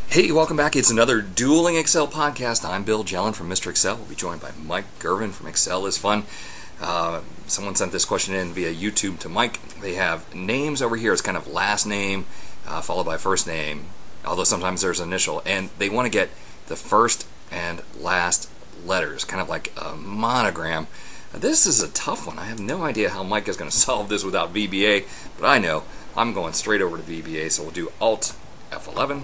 Hey, welcome back. It's another Dueling Excel podcast. I'm Bill Jelen from Mr. Excel. We'll be joined by Mike Girvin from ExcelIsFun. Someone sent this question in via YouTube to Mike. They have names over here. It's kind of last name followed by first name, although sometimes there's initial. And they want to get the first and last letters, kind of like a monogram. This is a tough one. I have no idea how Mike is going to solve this without VBA, but I know. I'm going straight over to VBA, so we'll do Alt F11.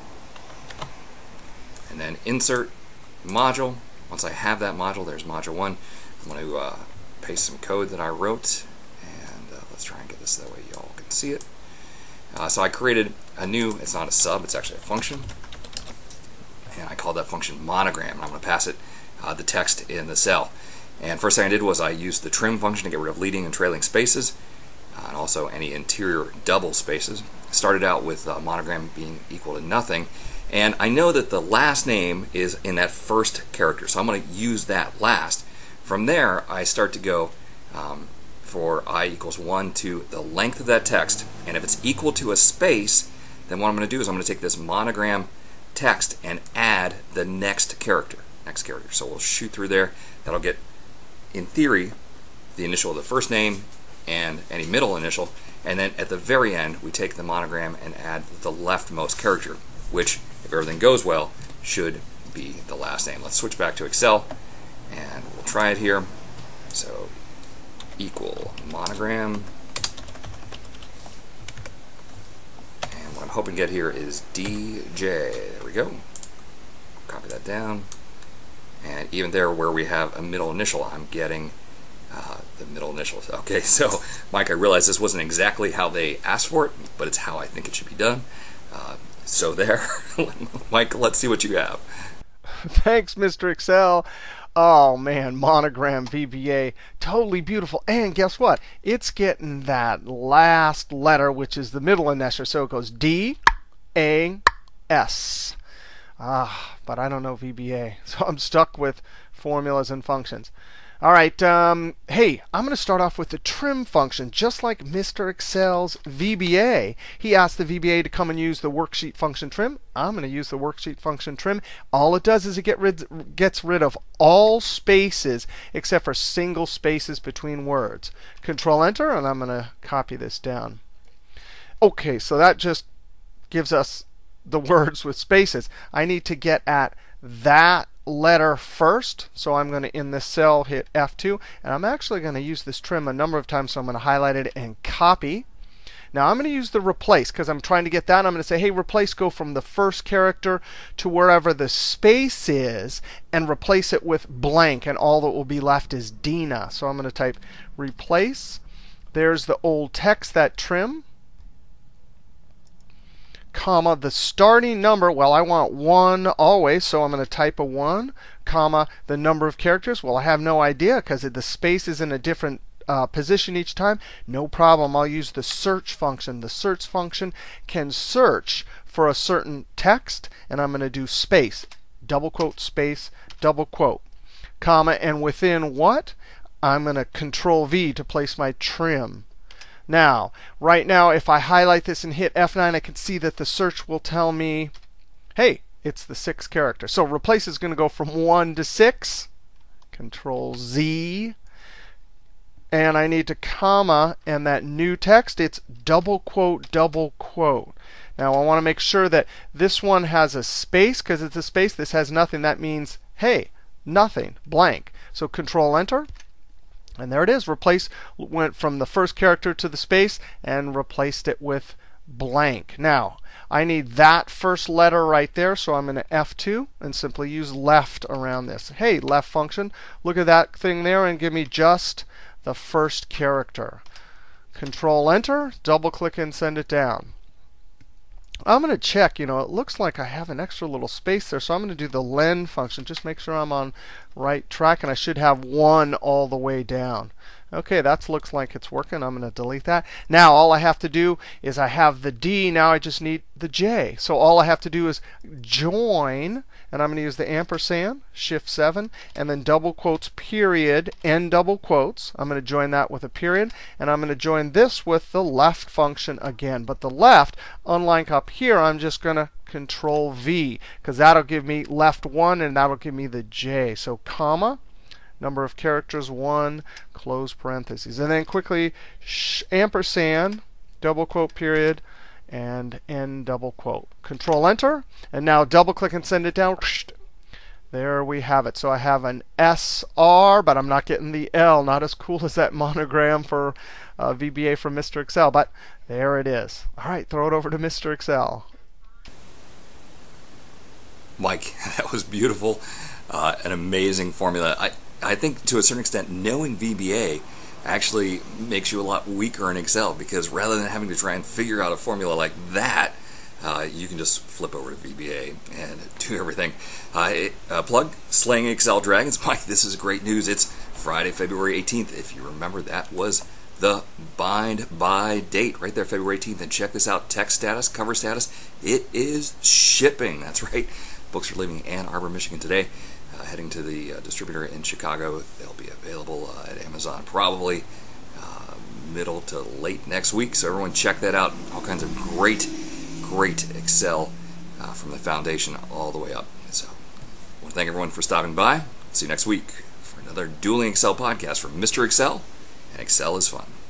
And then insert module. Once I have that module, there's module 1. I'm going to paste some code that I wrote, and let's try and get this that way you all can see it. So I created a new, it's not a sub, it's actually a function, and I called that function Monogram, and I'm going to pass it the text in the cell. And first thing I did was I used the trim function to get rid of leading and trailing spaces, and also any interior double spaces. Started out with monogram being equal to nothing. And I know that the last name is in that first character, so I'm going to use that last. From there, I start to go for I equals 1 to the length of that text. And if it's equal to a space, then what I'm going to do is I'm going to take this monogram text and add the next character. So we'll shoot through there. That'll get, in theory, the initial of the first name and any middle initial. And then at the very end, we take the monogram and add the leftmost character, which, if everything goes well, should be the last name. Let's switch back to Excel, and we'll try it here. So, equal monogram. And what I'm hoping to get here is DJ. There we go. Copy that down. And even there where we have a middle initial, I'm getting the middle initials. Okay, so, Mike, I realize this wasn't exactly how they asked for it, but it's how I think it should be done. So there, Mike, let's see what you have. Thanks, Mr. Excel. Oh man, monogram VBA, totally beautiful. And guess what? It's getting that last letter, which is the middle initial. So it goes D, A, S. But I don't know VBA, so I'm stuck with formulas and functions. All right, hey, I'm going to start off with the trim function, just like Mr. Excel's VBA. He asked the VBA to come and use the worksheet function trim. I'm going to use the worksheet function trim. All it does is it gets rid of all spaces except for single spaces between words. Control Enter, and I'm going to copy this down. OK, so that just gives us the words with spaces. I need to get at that letter first, so I'm going to, in this cell, hit F2, and I'm actually going to use this trim a number of times, so I'm going to highlight it and copy. Now I'm going to use the replace because I'm trying to get that. I'm going to say, hey, replace, go from the first character to wherever the space is and replace it with blank, and all that will be left is Dina. So I'm going to type replace. There's the old text, that trim, comma, the starting number. Well, I want 1 always, so I'm going to type a 1, comma, the number of characters. Well, I have no idea because the space is in a different position each time. No problem. I'll use the search function. The search function can search for a certain text, and I'm going to do space, double quote, space, double quote, comma, and within what? I'm going to Control V to place my trim. Now, right now, if I highlight this and hit F9, I can see that the search will tell me, hey, it's the 6th character. So replace is going to go from 1 to 6. Control Z. And I need to comma, and that new text, it's double quote, double quote. Now, I want to make sure that this one has a space, because it's a space. This has nothing. That means, hey, nothing, blank. So Control Enter. And there it is. Replace went from the first character to the space and replaced it with blank. Now, I need that first letter right there, so I'm going to F2 and simply use left around this. Hey, left function, look at that thing there and give me just the first character. Control Enter, double click and send it down. I'm going to check, it looks like I have an extra little space there, so I'm going to do the len function. Just make sure I'm on right track, and I should have 1 all the way down. OK, that looks like it's working. I'm going to delete that. Now all I have to do is I have the D. Now I just need the J. So all I have to do is join, and I'm going to use the ampersand, Shift 7, and then double quotes, period, end double quotes. I'm going to join that with a period, and I'm going to join this with the left function again. But the left, unlike up here, I'm just going to Control V, because that'll give me left 1, and that'll give me the J. So comma, number of characters 1, close parentheses. And then quickly ampersand, double quote period, and end double quote. Control Enter, and now double click and send it down. There we have it. So I have an SR, but I'm not getting the L. Not as cool as that monogram for VBA from Mr. Excel, but there it is. All right, throw it over to Mr. Excel. Mike, that was beautiful. An amazing formula. I think to a certain extent, knowing VBA actually makes you a lot weaker in Excel, because rather than having to try and figure out a formula like that, you can just flip over to VBA and do everything. Plug Slaying Excel Dragons. Mike, this is great news. It's Friday, February 18th. If you remember, that was the bind by date right there, February 18th. And check this out, text status, cover status. It is shipping. That's right. Books are leaving Ann Arbor, Michigan today, heading to the distributor in Chicago. They'll be available at Amazon probably middle to late next week. So everyone check that out. All kinds of great Excel from the foundation all the way up. So I want to thank everyone for stopping by. See you next week for another Dueling Excel podcast from Mr. Excel and Excel is Fun.